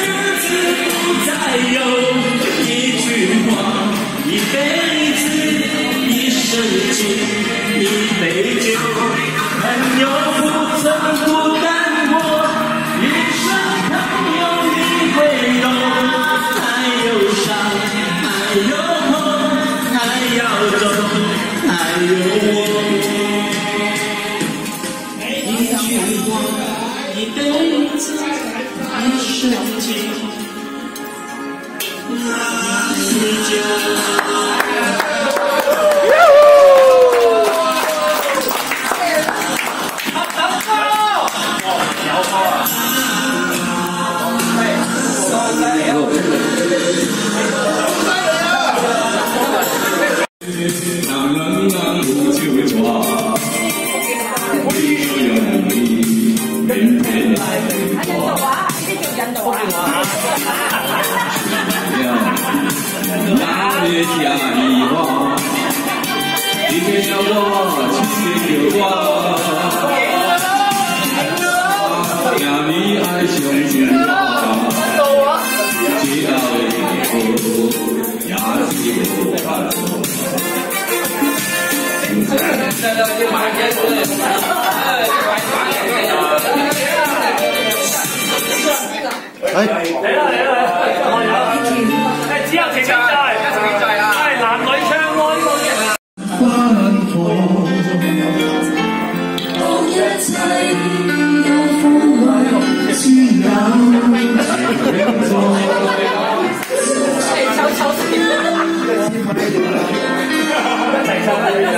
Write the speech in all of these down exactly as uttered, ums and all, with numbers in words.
嚟啦嚟啦嚟啦！誒，只有情景就係，係男女唱愛歌嘅。當一切有風雨之有，臭臭先。一齊唱啦！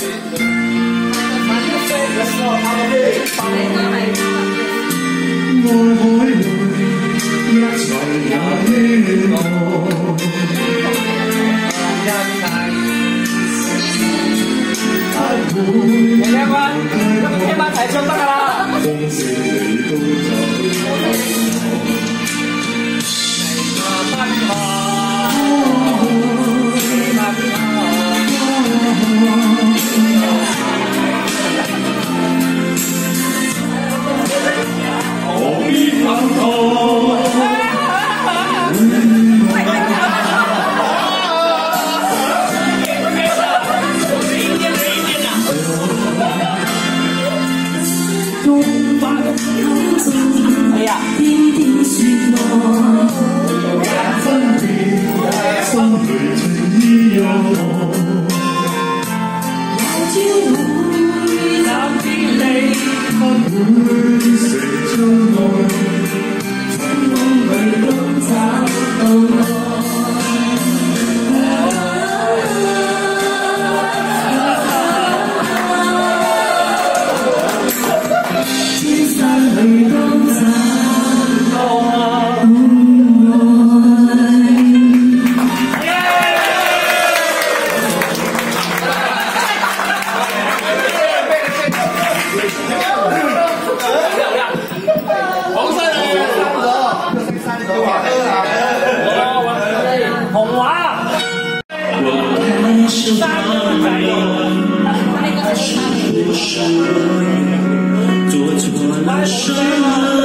愛海裏一齊也希望，一齊不會聽晚，聽晚齊唱得㗎啦！風聲你都走，奔跑，奔跑。何必等待？哎呀！偏偏說愛，也分別，心裏情意有我，有朝會斬天地，不會成真愛，在夢裏都找到我。做错了什么？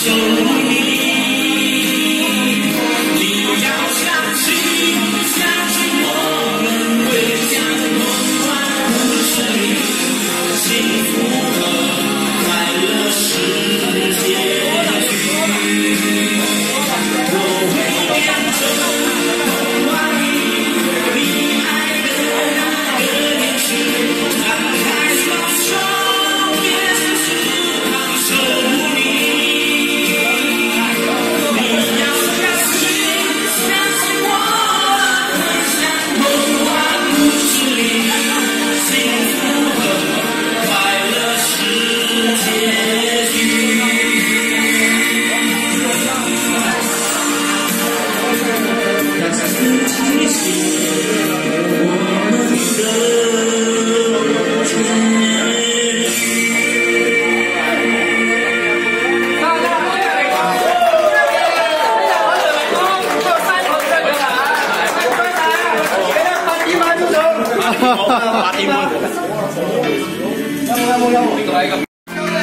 八點半。有冇有冇有冇？呢個係咁。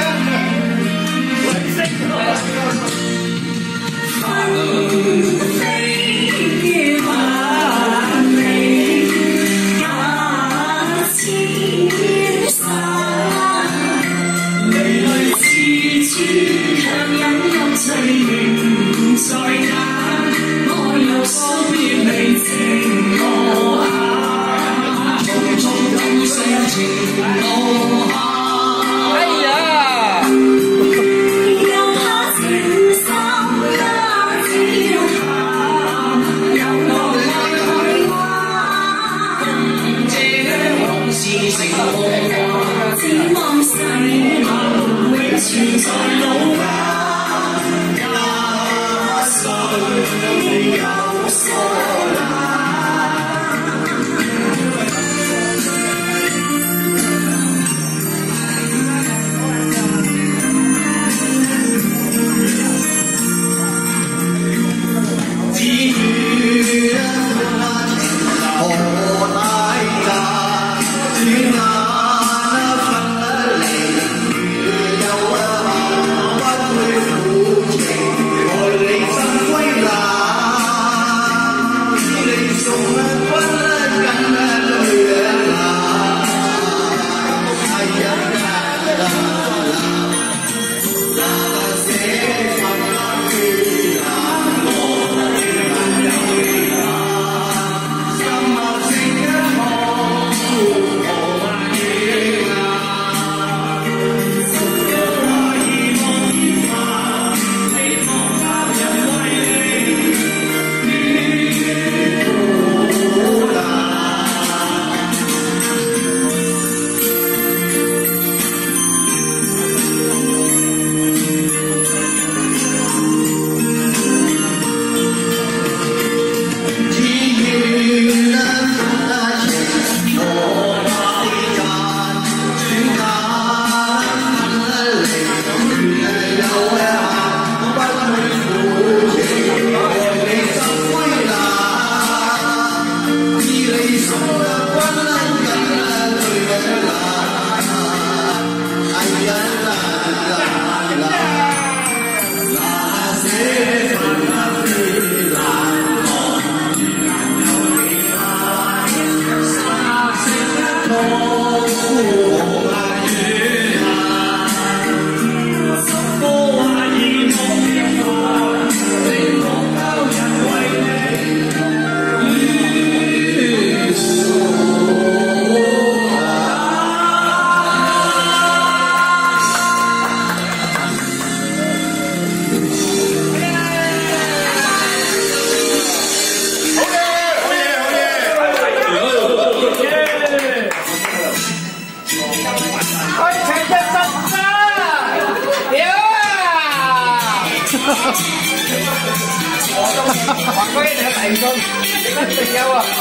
華哥一定係第二你乜食有啊？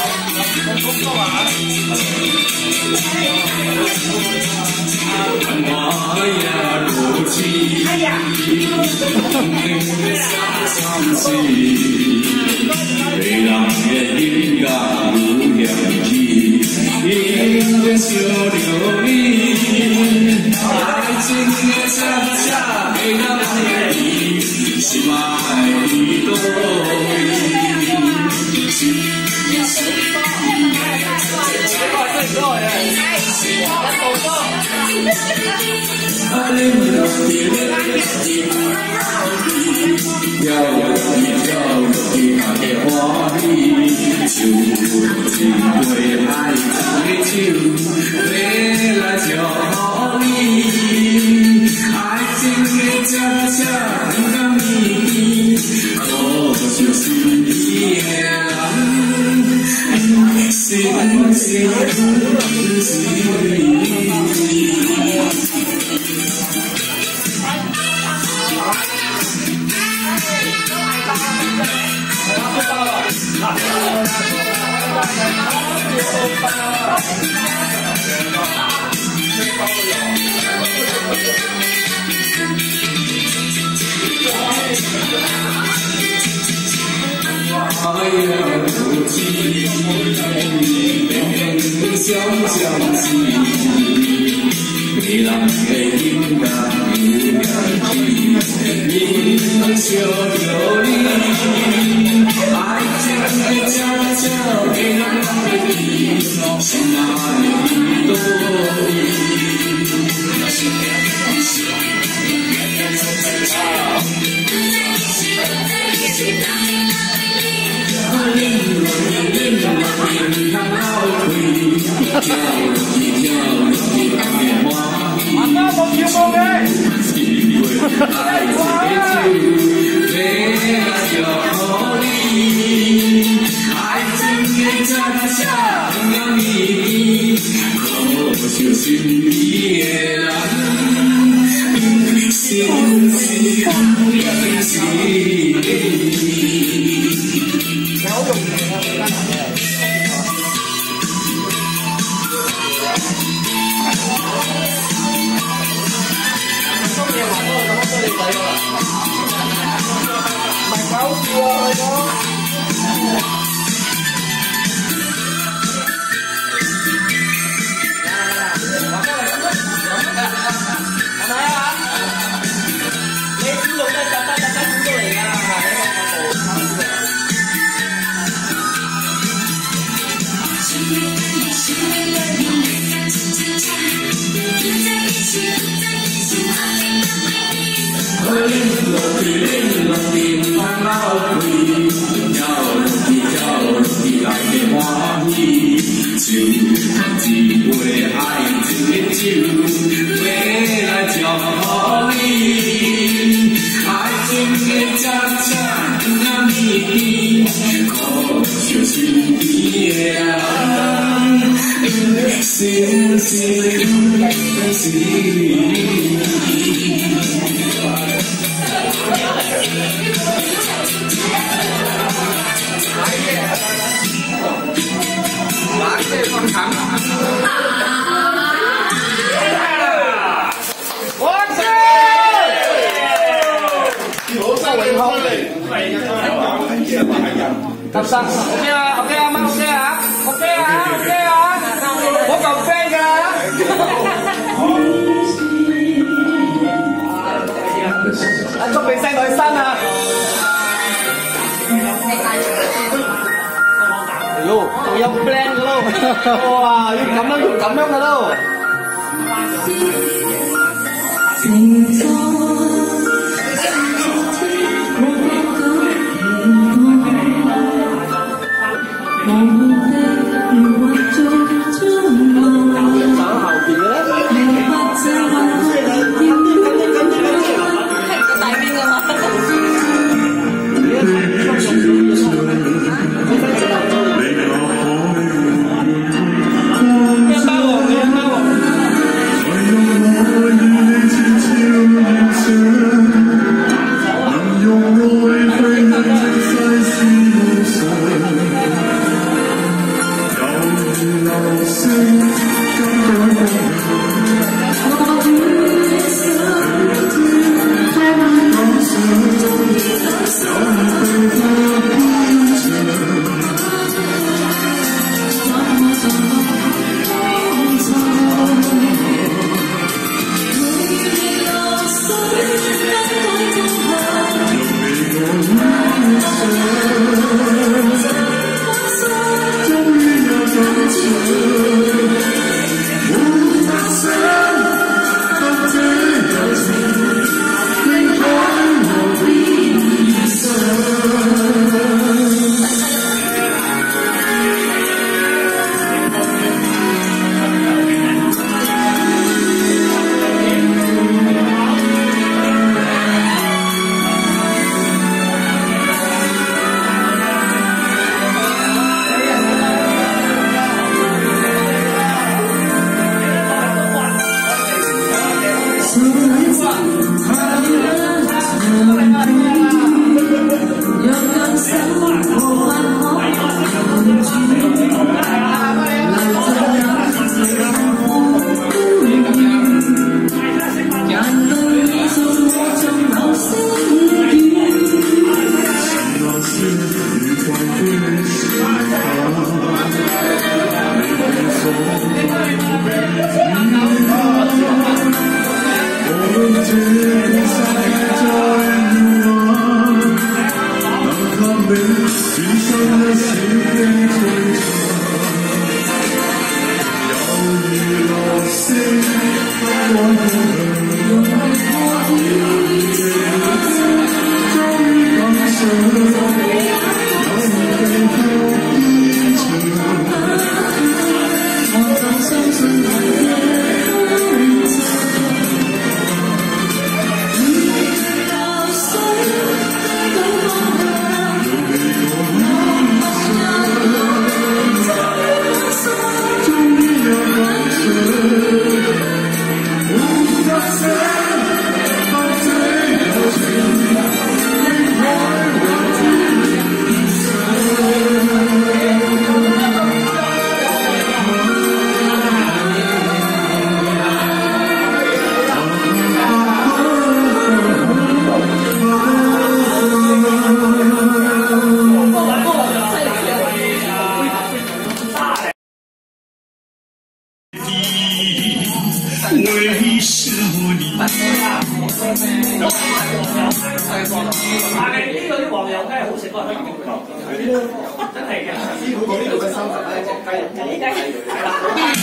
哎呀！美人嘅音樂如響起，音樂小流連，愛情。 恰恰会让你心爱的多啊，你若是跳落去，跳落去，大家欢喜，手一杯爱的酒，要来祝福你，爱情的恰恰让你可惜心里的人，心心心。 爱呀，夫妻相相惜，别人的情感有两期，你小着你，爱情的悄悄给人的你，心爱的多 tập sẵn ok à ok à mang ok à ok à ok à có cà phê kìa anh chuẩn bị sang đội xanh à luôn tụi dông plan rồi luôn wow dùng cảm ơn dùng cảm ơn rồi luôn Hãy subscribe cho kênh Ghiền Mì Gõ để không bỏ lỡ 但係呢個啲黃油雞係好食過香港嘅，真係嘅。師傅講呢度嘅三十蚊一隻雞肉，呢雞係啦。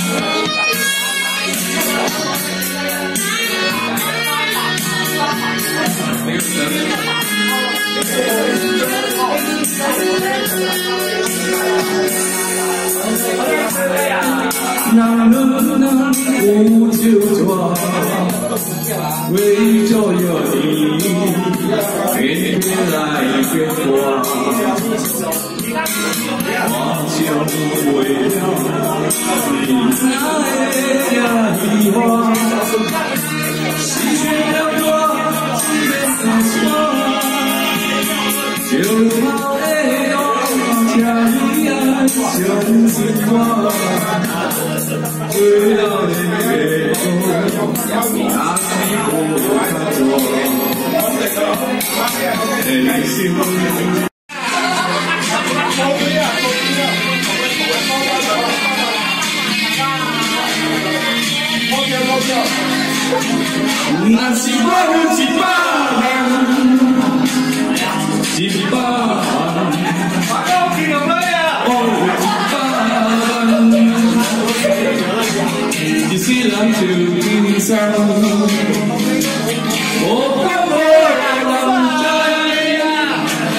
男人啊，有酒桌，为着有你，天天来变卦。我就为了你那呀喜欢，失去了我，只得傻笑。就靠的我，家里啊，相信我。为了你的梦，那是我看做。内心。那是我有一百人，一百人，我有一百人，一世人就今生，我不我人在，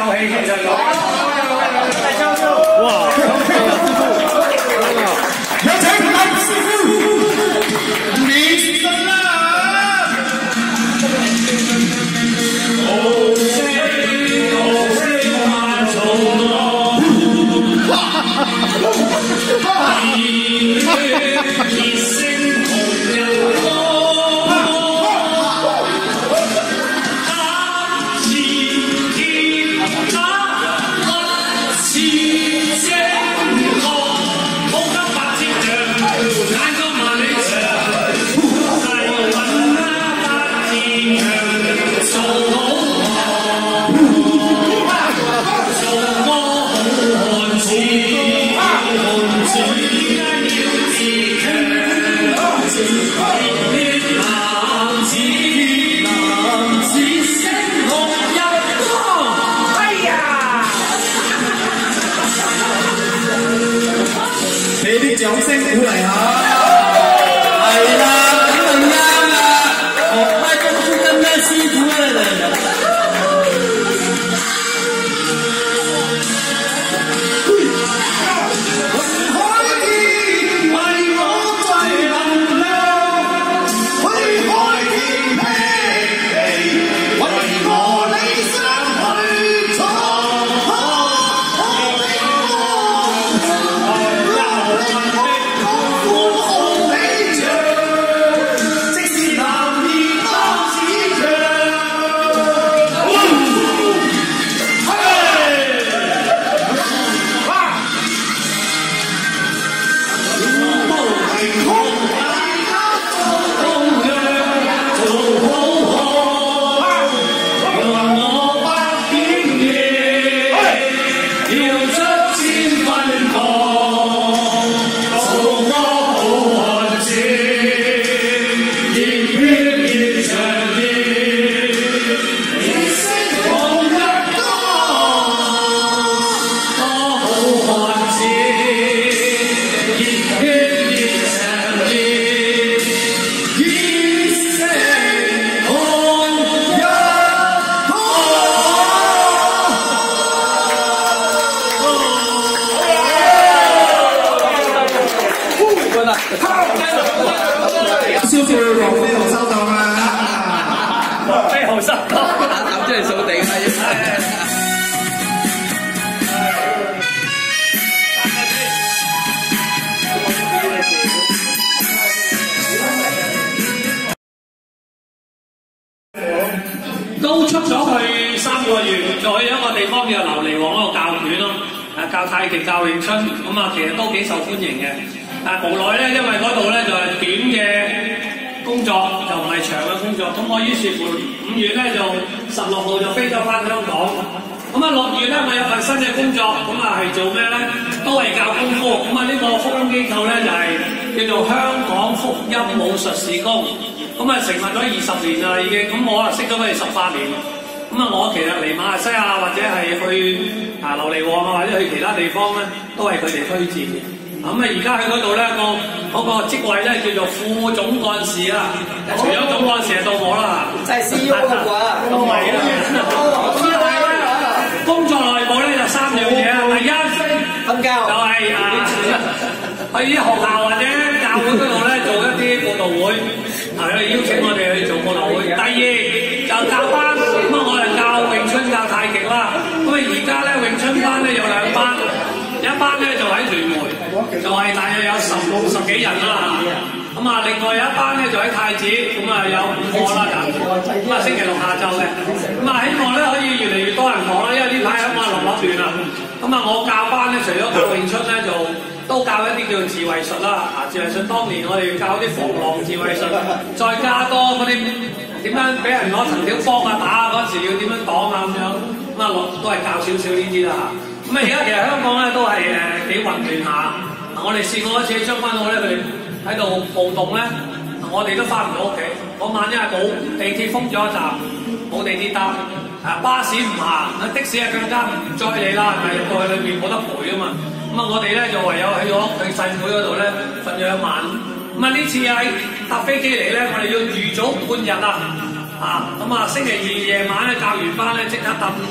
鬥氣，其實講。 哇！ 有請林師傅，面神啦！好聲好聲萬重浪，熱聲紅日光。 掌聲鼓勵下，係啦，咁就啱啦，學咩功夫跟咩師傅啊你哋。 燒住黃飛鴻收檔啦！ 黃飛鴻收檔， 打膽出嚟掃地啦！ 都出咗去三個月，就去一個地方叫琉璃王嗰度教拳咯，誒教太極、教詠春，咁啊其實都幾受歡迎嘅。但係無奈咧，因為嗰度咧就係短嘅工作，就唔係長嘅工作。咁我於是乎五月咧就十六號就飛咗翻香港。咁啊六月咧我有份新嘅工作，咁啊係做咩咧？都係教功夫。咁啊呢個福音機構咧就係、是、叫做香港福音武術事工。咁啊成立咗二十年啦已經。咁我啊識咗佢哋十八年。咁啊我其實嚟馬來西亞或者係去啊琉璃王啊或者去其他地方咧，都係佢哋推薦嘅。咁啊，而家喺嗰度咧，個嗰個職位咧叫做副總幹事啦。除咗總幹事，就到我啦。 就係 C E O 嘅話， 咁咪啦。工作內部咧就三樣嘢啦。第一， 瞓覺， 就係啊，去啲學校或者教會嗰度咧做一啲佈道會，係邀請我哋去做佈道會。第二就教班，咁啊我係教詠春、教太極啦。咁啊而家咧詠春班咧有兩班。一班咧就喺屯門，就係、是、大約有十十幾人啦。咁啊，另外有一班咧就喺太子，咁啊有五個啦人。咁啊星期六下晝嘅，咁啊希望咧可以越嚟越多人講啦，因為呢排香港落落亂啦。咁啊我教班咧，除咗教詠春咧，就都教一啲叫自衛術啦。啊自衛術當年我哋教啲防狼自衛術，再加多嗰啲點樣俾人攞藤條幫啊打啊嗰時要點樣擋啊咁樣。咁啊落都係教少少呢啲啦嚇。咁啊而家其實香港咧都係誒幾混亂下，我哋試過一次將軍澳咧，佢哋喺度暴動咧，我哋都翻唔到屋企。嗰晚因為冇地鐵封咗一站，冇地鐵搭，啊巴士唔行，的士啊更加唔載你啦，係咪入到去裏面冇得陪啊嘛？咁啊我哋咧就唯有喺咗佢細妹嗰度咧瞓咗一晚。咁啊呢次喺搭飛機嚟咧，我哋要預早半日啊，啊咁啊星期二夜晚咧教完班咧即刻搭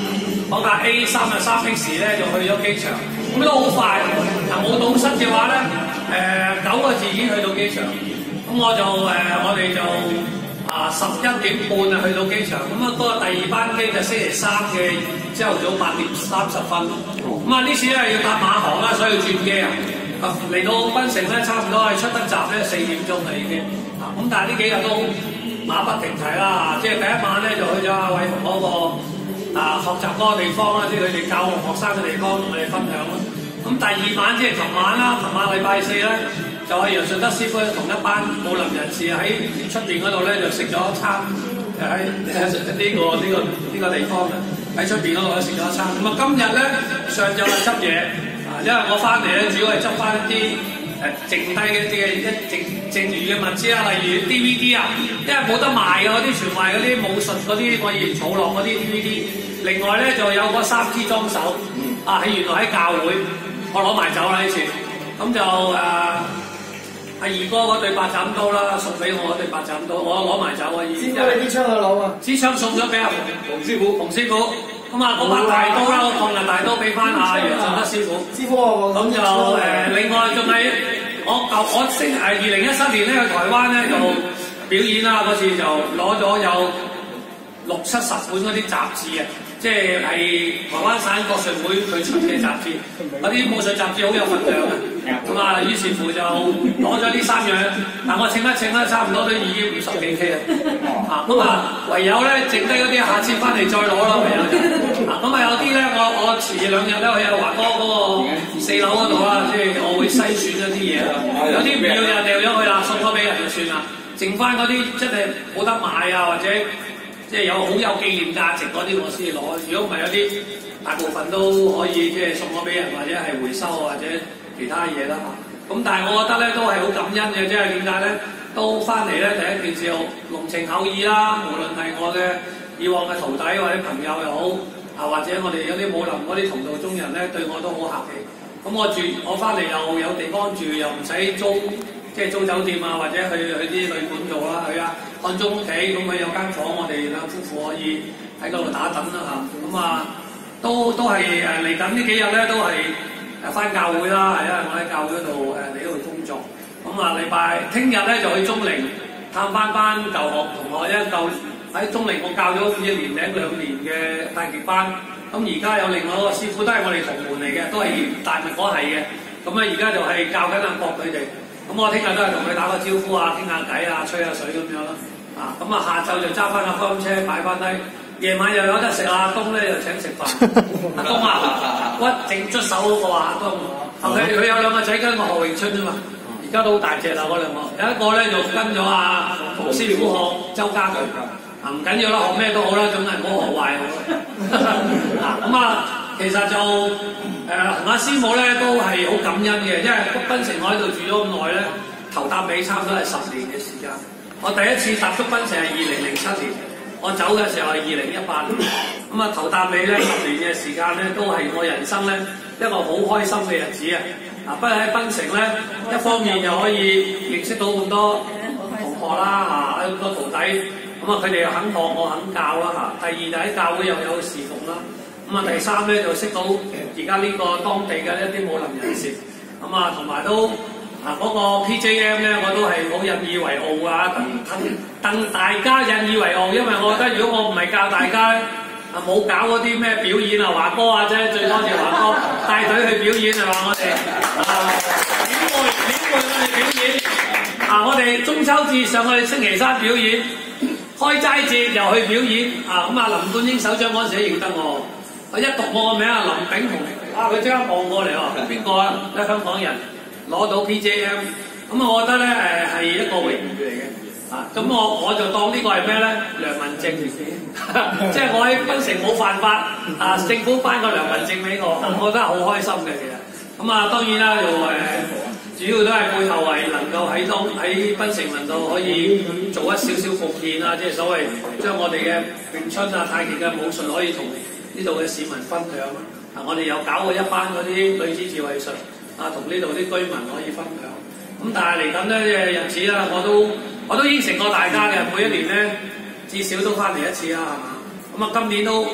講架 A 三啊三 X 咧就去咗機場，咁都好快。嗱冇堵塞嘅話咧，誒、呃、九個字已經去到機場。咁我就誒、呃、我哋就啊十一點半啊去到機場。咁啊嗰個第二班機就星期三嘅朝頭早八點三十分。咁啊呢次咧要搭馬航啦，所以要轉機啊。嚟到檳城咧，差唔多係出得閘咧四點鐘啦已經。啊咁但係呢幾日都馬不停蹄啦，即係第一晚咧就去咗阿偉雄嗰個啊學習嗰個地方啦，即係佢哋教學生嘅地方同我哋分享啦。咁第二晚即係琴晚啦，琴晚禮拜四咧就係楊順德師傅同一班武林人士喺出邊嗰度咧就食咗一餐，就喺呢、呢個呢、呢個呢、呢個地方喺出邊嗰度咧食咗一餐。咁啊今日咧上晝係執嘢啊，因為我翻嚟咧主要係執翻一啲誒剩低嘅啲嘅一剩剩餘嘅物資啦，例如 D V D 啊，因為冇得賣嘅嗰啲全賣嗰啲武術嗰啲我以前儲落嗰啲 D V D。另外咧就有嗰三支裝手啊，喺原來喺教會。我攞埋走啦呢次，咁就誒阿二哥嗰對八斬刀啦，送俾我嗰對八斬刀，我攞埋走啊！ 師傅你啲槍去攞啊？ 支槍送咗俾阿馮師傅，馮師傅，咁啊嗰把大刀啦，我抗日大刀俾翻阿楊順德師傅。師傅我咁就誒、呃，另外仲係我舊我星誒二零一七年咧去台灣咧就表演啦，嗰次就攞咗有六七十本嗰啲雜誌啊！即係係台灣省國術會佢出嘅雜誌，嗰啲武術雜誌好有份量嘅，咁啊於是乎就攞咗呢三樣，嗱我稱一稱啦，差唔多都已經五十幾 K 啦，啊咁啊唯有咧剩低嗰啲下次翻嚟再攞啦，唯有就，啊咁啊有啲咧我我遲兩日咧去阿華哥嗰個四樓嗰度啦，即係我會篩選咗啲嘢啦，有啲唔要就掉咗去啦，送咗俾人就算啦，剩翻嗰啲真係冇得買啊或者。即係有好有紀念價值嗰啲我先攞，如果唔係有啲大部分都可以即係送咗俾人或者係回收或者其他嘢啦。咁但係我覺得咧都係好感恩嘅，即係點解咧？都翻嚟咧第一件事又濃情厚意啦，無論係我嘅以往嘅徒弟或者朋友又好，啊或者我哋有啲武林嗰啲同道中人咧對我都好客氣。咁我住我翻嚟又有地方住，又唔使租。即係租酒店啊，或者去去啲旅館做啦，去啊漢中屋企，咁佢有間房，我哋兩夫婦可以喺嗰度打躉啦嚇。咁啊，都都係誒嚟緊呢幾日咧，都係誒翻教會啦，係因為我喺教會嗰度誒嚟嗰度工作。咁啊，禮拜聽日咧就去中陵探翻班舊學同學，因為舊喺中陵我教咗一年零兩年嘅太極班。咁而家有另外一個師傅都係我哋同門嚟嘅，都係大密果係嘅。咁啊，而家就係教緊阿國佢哋。咁我聽日都係同佢打個招呼啊，傾下偈啊，吹下水咁樣啦。啊，咁啊下晝就揸翻架貨車擺翻低，夜晚又有得食啊，東咧又請食飯。阿東啊，屈整捽手嗰個啊，阿東。佢佢有兩個仔跟我學詠春啫嘛，而家都好大隻啦嗰兩個。有一個咧就跟咗阿馮師傅學周家具。啊唔緊要啦，學咩都好啦，總係唔好學壞好啦。啊咁啊，其實就〜誒同阿師母咧都係好感恩嘅，因為檳城我喺度住咗咁耐咧，頭搭尾差唔多係十年嘅時間。我第一次踏足檳城係二零零七年，我走嘅時候係二零一八年。咁啊頭搭尾咧十年嘅時間咧，都係我人生咧一個好開心嘅日子啊！啊，不過喺檳城咧，一方面又可以認識到咁多同學啦，嚇，咁多徒弟，咁啊佢哋又肯學，我肯教啦嚇。第二就喺教會又有侍奉啦。咁啊，第三咧就識到而家呢個當地嘅一啲武林人士，咁啊同埋都啊嗰、那個 P J M 咧，我都係好引以為傲啊！戥戥大家引以為傲，因為我覺得如果我唔係教大家咧，啊冇搞嗰啲咩表演啊，華哥啊啫，最多謝華哥帶隊去表演係嘛？我哋啊點會點會我哋表演啊！我哋中秋節上去星期三表演，開齋節又去表演啊！咁啊林冠英首長嗰陣時認得我。我一讀我個名啊，林炳雄，啊佢即刻望過嚟喎，邊個啊？咧香港人攞到 P J M， 咁啊，我覺得咧誒係一個榮譽嚟嘅，啊咁我我就當呢個係咩咧？良民證，即係我喺檳城冇犯法，啊政府頒個良民證俾我，我覺得好開心嘅其實。咁啊當然啦，就誒、呃、主要都係背後係能夠喺當喺檳城能夠可以做一少少貢獻啊，即係所謂將我哋嘅詠春啊、太極嘅武術可以同呢度嘅市民分享啊！我哋又搞過一班嗰啲女子自衛術啊，同呢度啲居民可以分享。咁但係嚟緊呢嘅日子啦，我都我都應承過大家嘅，每一年咧至少都翻嚟一次啦，係嘛？咁啊今年都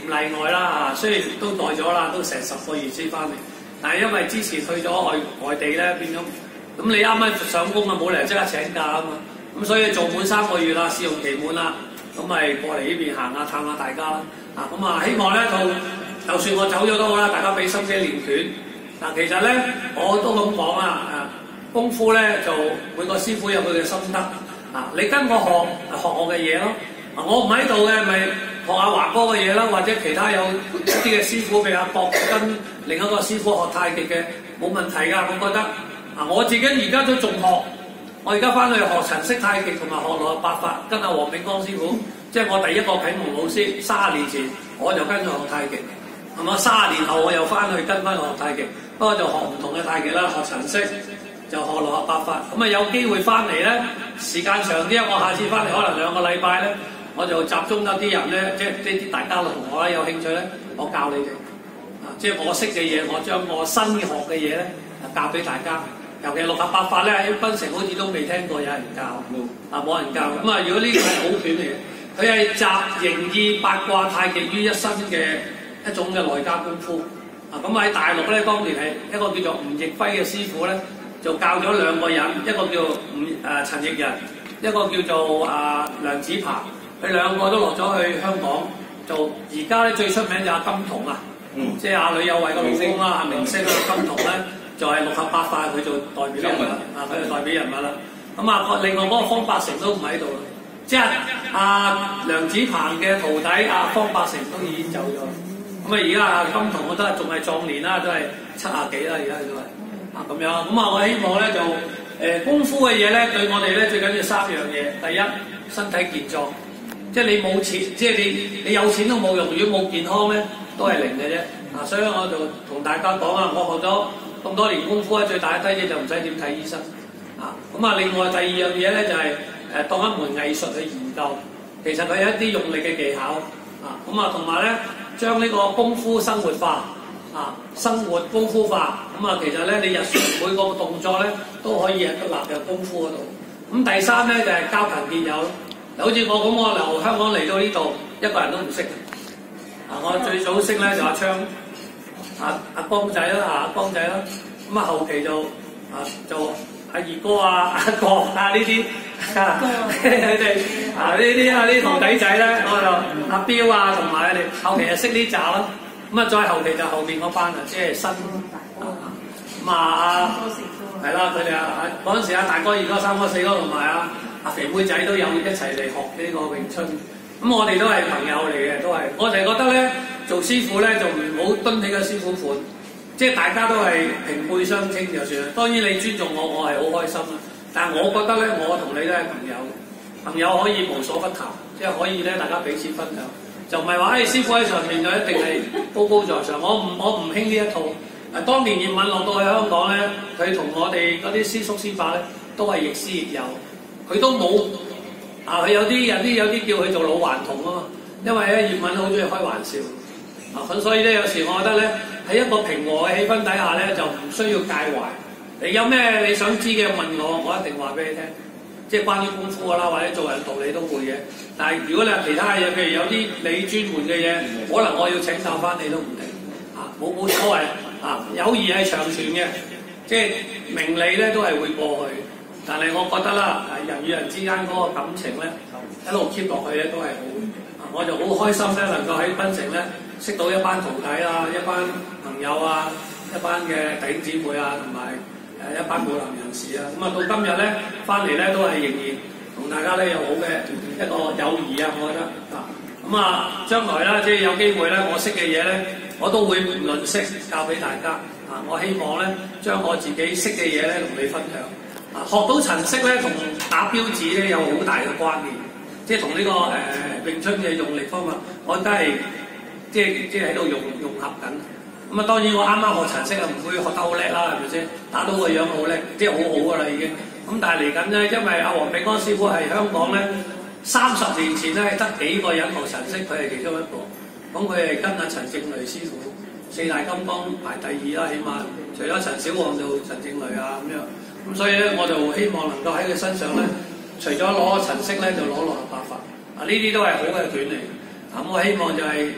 唔例外啦嚇。雖然都耐咗啦，都成十個月先翻嚟，但係因為之前去咗外外地咧，變咗咁你啱啱上工啊，冇理由即刻請假啊嘛。咁所以做滿三個月啦，試用期滿啦，咁咪過嚟呢邊行下探下大家啦。啊，咁啊希望咧就就算我走咗都好啦，大家俾心機練拳。嗱，其實咧我都咁講啦，啊功夫咧就每個師傅有佢嘅心得。啊，你跟我學學我嘅嘢咯。啊，我唔喺度嘅咪學阿華哥嘅嘢啦，或者其他有一啲嘅師傅，譬如阿博跟另一個師傅學太極嘅，冇問題㗎。我覺得啊，我自己而家都仲學。我而家翻去學陳式太極同埋學六合八法，跟阿黃炳江師傅，即係我第一個啟蒙老師。三十年前我就跟佢學太極，係嘛？三十年後我又翻去跟翻佢學太極，不過就學唔同嘅太極啦，學陳式就學六合八法。咁啊有機會翻嚟咧，時間長啲，我下次翻嚟可能兩個禮拜咧，我就集中咗啲人咧，即係呢啲大家同學咧有興趣咧，我教你哋啊，即係我識嘅嘢，我將我新學嘅嘢咧教俾大家。尤其六合八法咧喺檳城好似都未聽過有人教，啊冇人教。咁啊，如果呢個係好拳嚟嘅，佢係集形意八卦太極於一身嘅一種嘅內家功夫。啊，咁喺大陸咧，當年係一個叫做吳亦輝嘅師傅咧，就教咗兩個人，一個叫吳誒陳奕仁，一個叫做啊梁子鵬。佢兩個都落咗去香港，就而家咧最出名就係金童啊，嗯、即係阿呂有偉個老公啦，阿明星啦，金童咧。就係六合八法，佢做代表人物啊！佢係代表人物啦。咁啊，另外嗰個方百成都唔喺度啦，即係阿梁子鵬嘅徒弟阿方百成都已經走咗。咁啊，而家阿金童我覺得仲係壯年啦，都係七廿幾啦，而家都係啊咁樣。咁啊，我希望咧就誒、呃、功夫嘅嘢咧，對我哋咧最緊要三樣嘢。第一，身體健壯，即係你冇錢，即係你你有錢都冇用，如果冇健康咧，都係零嘅啫。啊，所以我就同大家講啊，我學咗咁多年功夫咧，最大嘅低嘢就唔使點睇醫生啊！咁啊，另外第二樣嘢咧就係、是、誒、呃、當一門藝術去研究，其實佢有一啲用力嘅技巧啊！咁啊，同埋咧將呢個功夫生活化啊，生活功夫化。咁啊，其實咧你日常每個動作咧都可以係納入功夫嗰度。咁第三咧就係、是、交朋結友。好似我咁，我由香港嚟到呢度，一個人都唔識啊！我最早識咧就阿昌。阿阿光仔啦，阿光仔啦，咁啊後期就啊就阿二哥啊、阿國啊呢啲，佢哋啊呢啲啊呢啲徒弟仔咧，我就阿彪啊同埋佢哋後期就識呢扎咯，咁啊再後期就後邊嗰班啊，即係新咁啊係啦，佢哋啊嗰陣時啊大哥、二哥、三哥、四哥同埋啊阿肥妹仔都有一齊嚟學呢個詠春。咁我哋都係朋友嚟嘅，都係我哋覺得咧，做師傅咧就唔好蹲起個師傅款，即係大家都係平輩相稱就算啦。當然你尊重我，我係好開心啦。但係我覺得咧，我同你都係朋友，朋友可以無所不談，即係可以咧大家彼此分享，就唔係話誒師傅喺上面就一定係高高在上。我唔我唔興呢一套。誒，當年葉問落到去香港咧，佢同我哋嗰啲師叔師伯咧都係亦師亦友，佢都冇。啊！佢有啲有啲有啲叫佢做老頑童啊嘛，因為咧葉問好中意開玩笑啊，咁所以咧有時我覺得咧喺一個平和嘅氣氛底下咧就唔需要介懷。你有咩你想知嘅問我，我一定話俾你聽，即係關於功夫啦，或者做人道理都會嘅。但係如果你係其他嘢，譬如有啲你專門嘅嘢，可能我要請教翻你都唔定啊，冇冇所謂啊。友誼係長存嘅，即係名利咧都係會過去。但係我覺得啦，人與人之間嗰個感情咧，一路 keep 落去咧都係好。啊，我就好開心咧，能夠喺檳城咧識到一班徒弟啊，一班朋友啊，一班嘅弟兄姊妹啊，同埋誒一班武林人士啊。咁啊，到今日咧翻嚟咧都係仍然同大家咧有好嘅一個友誼啊，我覺得啊。咁啊，將來啦，即係有機會咧，我識嘅嘢咧，我都會唔吝嗇教俾大家。啊，我希望咧將我自己識嘅嘢咧同你分享。啊！學到陳式咧，同打標指咧有好大嘅關聯，即係同呢個誒、呃、詠春嘅用力方法，我都係即係即係喺度融融合緊。咁啊，當然我啱啱學陳式啊，唔會學得好叻啦，係咪先？打到個樣好叻，即係好好噶啦已經。咁但係嚟緊咧，因為阿黃炳江師傅係香港咧三十年前咧得幾個人學陳式，佢係其中一個。咁佢係跟阿陳正雷師傅四大金剛排第二啦，起碼除咗陳小旺就陳正雷啊咁樣。咁所以咧，我就希望能夠喺佢身上咧，除咗攞陳式咧，就攞六合八法啊！呢啲都係好嘅拳嚟。咁、啊、我希望就係、是、誒、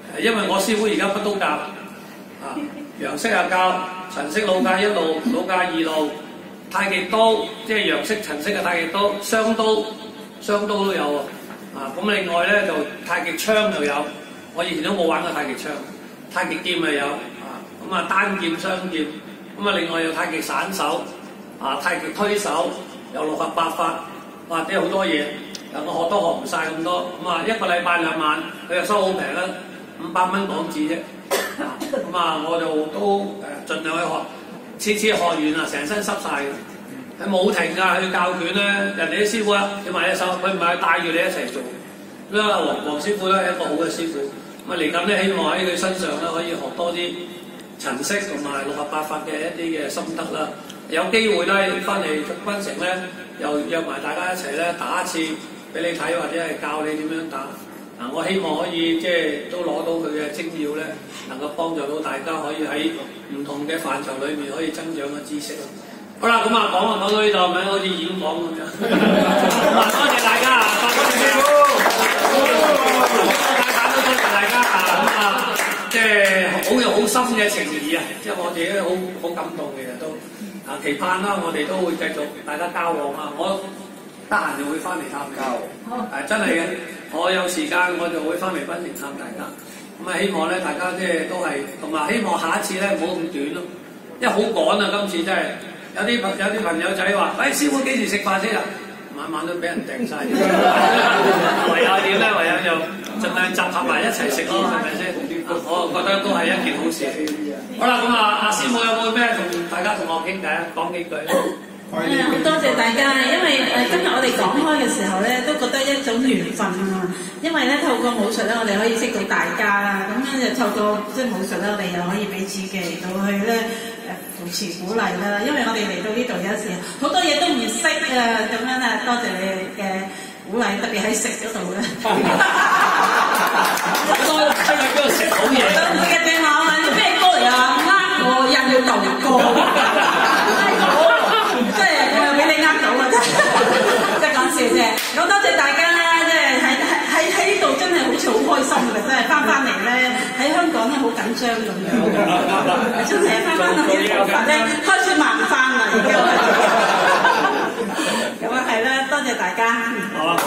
因為我師傅而家乜都教，啊，楊式又教，陳式老架一路，老架二路，太極刀即係楊式、陳式嘅太極刀，雙刀、雙刀都有喎，啊，咁另外咧就太極槍就有，我以前都冇玩過太極槍，太極劍又有，啊，咁啊單劍、雙劍，咁啊另外有太極散手，啊太極推手，有六合八法，或者好多嘢。我學都學唔晒咁多，咁啊一個禮拜兩晚，佢又收好平啦，五百蚊港紙啫。咁啊我就都誒盡量去學，次次學完啊成身濕晒嘅，佢冇停㗎，佢教拳咧，人哋啲師傅啊，你埋隻手，佢唔係帶住你一齊做。咁啊黃黃師傅咧係一個好嘅師傅，咁啊嚟緊咧希望喺佢身上咧可以學多啲陳式同埋六合八法嘅一啲嘅心得啦。有機會咧翻嚟檳城咧，又約埋大家一齊咧打一次。俾你睇或者係教你點樣打，嗱我希望可以即係都攞到佢嘅精要咧，能夠幫助到大家可以喺唔同嘅範疇裏面可以增長嘅知識咯。好啦，咁啊講啊講到呢度，咪好似演講咁樣。咁啊多謝大家啊，多謝師傅，大家都多謝大家啊，咁啊即係好有好深嘅情誼啊，即係我哋咧好好感動嘅都啊期盼啦，我哋都會繼續大家交往啊，我。得閒就會翻嚟探教，誒真係嘅，我有時間我就會翻嚟檳城探大家。咁啊希望咧大家即係都係，同埋希望下一次咧唔好咁短咯，因為好趕啊今次真係。有啲朋有啲朋友仔話：，誒、哎、師傅幾時食飯先啊？晚晚都俾人訂晒。唯有點咧？唯有就盡量集合埋一齊食咯，係咪先？我覺得都係一件好事。好啦，咁啊阿師傅有冇咩同大家同學傾偈啊？講幾句。 誒好多謝大家，因為誒今日我哋講開嘅時候咧，都覺得一種緣分啊。因為咧透過武術咧，我哋可以識到大家啦。咁樣就透過即係武術咧，我哋又可以彼此嘅嚟到去咧誒扶持鼓勵啦。因為我哋嚟到呢度有時好多嘢都唔識啊，咁樣啊，多謝你哋嘅鼓勵，特別喺食嗰度咧。 好多喺嗰度食好嘢。 唔識嘅正話啊，咩歌嚟啊？呃我印要豆歌。即係我又俾你呃到啊！真係即係講笑啫。咁多謝大家啦，即係喺喺喺呢度真係好似好開心嘅，真係翻翻嚟咧喺香港咧好緊張咁樣，真係翻翻去啲頭髮咧開始慢翻啦，而家。咁啊係啦，多謝大家。好啊。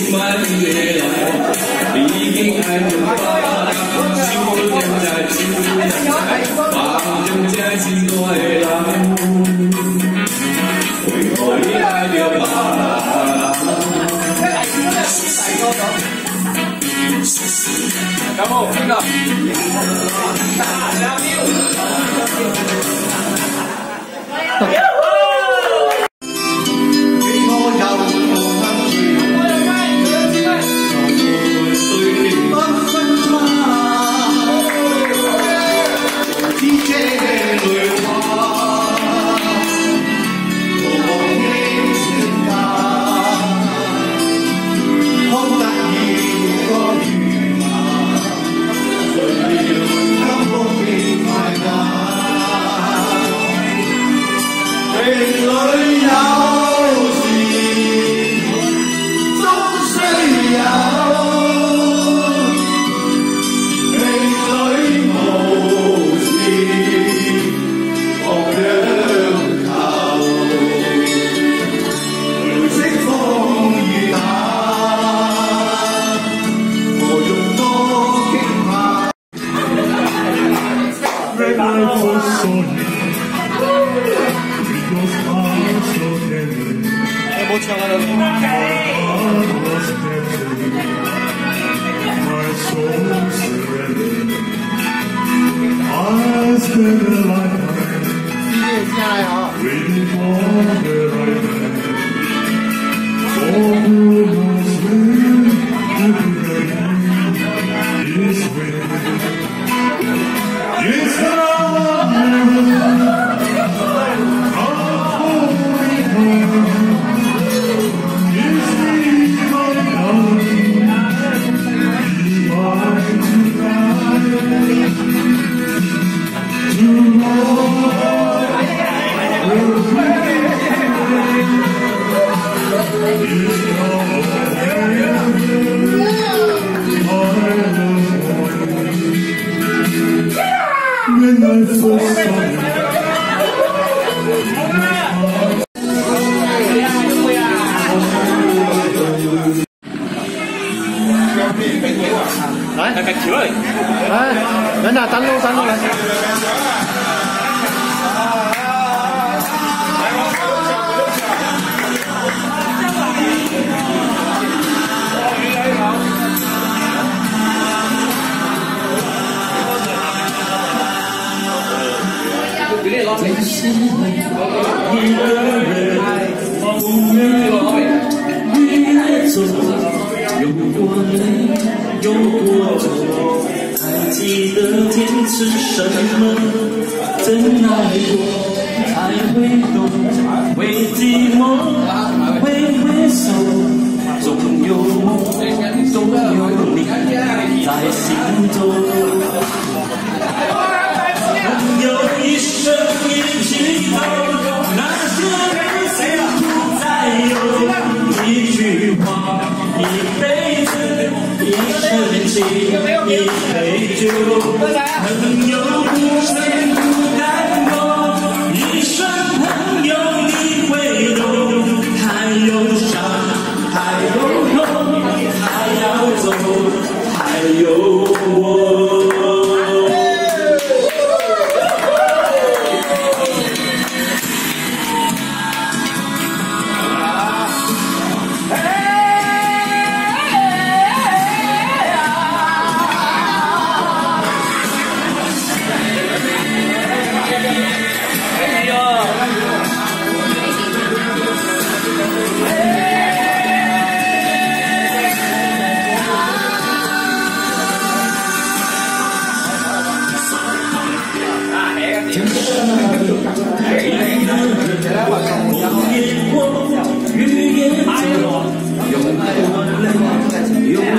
满的来，你已经爱着我，心不念在心不念在，放纵这心内人，为何你爱着别有冇邊個？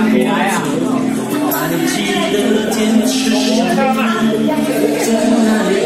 还记得坚持，真爱。